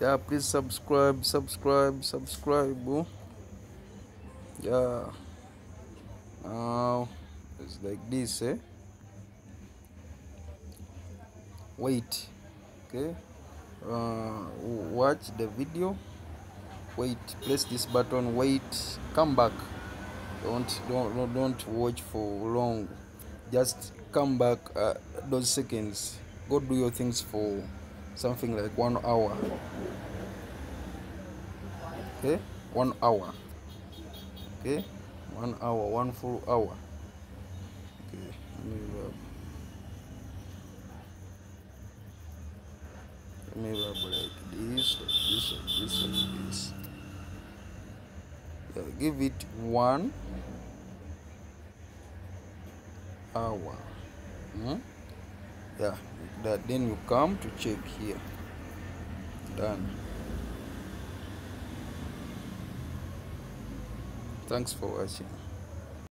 Yeah, please subscribe. Oh. Yeah, now it's like this, eh? Wait, okay. Watch the video. Wait, press this button. Wait, come back. Don't watch for long. Just come back. Those seconds. Go do your things for something like 1 hour. Okay, 1 hour. Okay, 1 hour, one full hour. Okay, let me rub like this, like this, like this, like this. Yeah, give it 1 hour. Yeah, that. Then you come to check here. Done. Thanks for watching.